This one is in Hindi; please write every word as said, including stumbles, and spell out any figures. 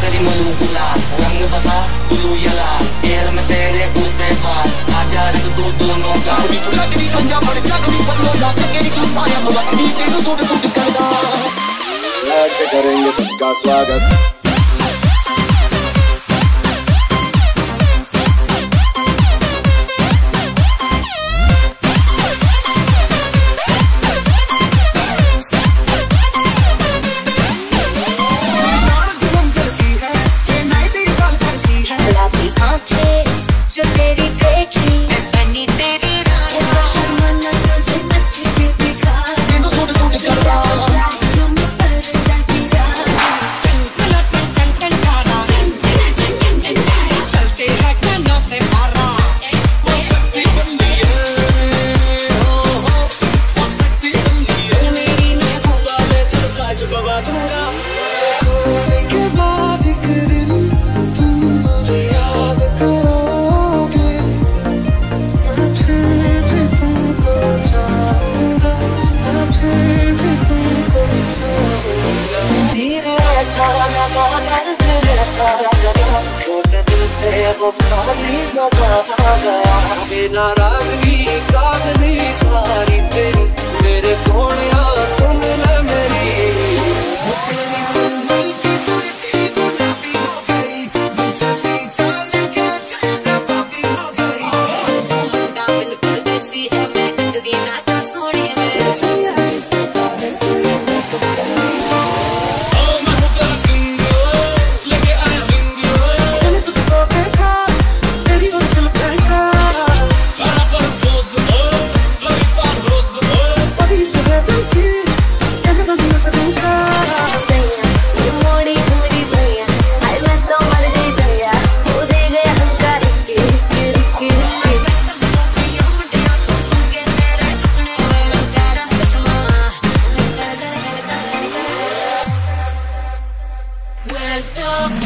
तेरी मुँह गुलाल, रंग बता ब्लू या लाल, एयर में तेरे उड़ते बाल, आजा रंग तू दोनों का। तू लगनी पंजाब बड़े लगनी पतलो दा, तेरी तू साया मुला, तेरी तू सूट सूट करदा। फ्लैग से करेंगे सबका स्वागत। नाराजगी कागजी सारी तेरी, मेरे सोनिया सुन ले मेरी। Let's go.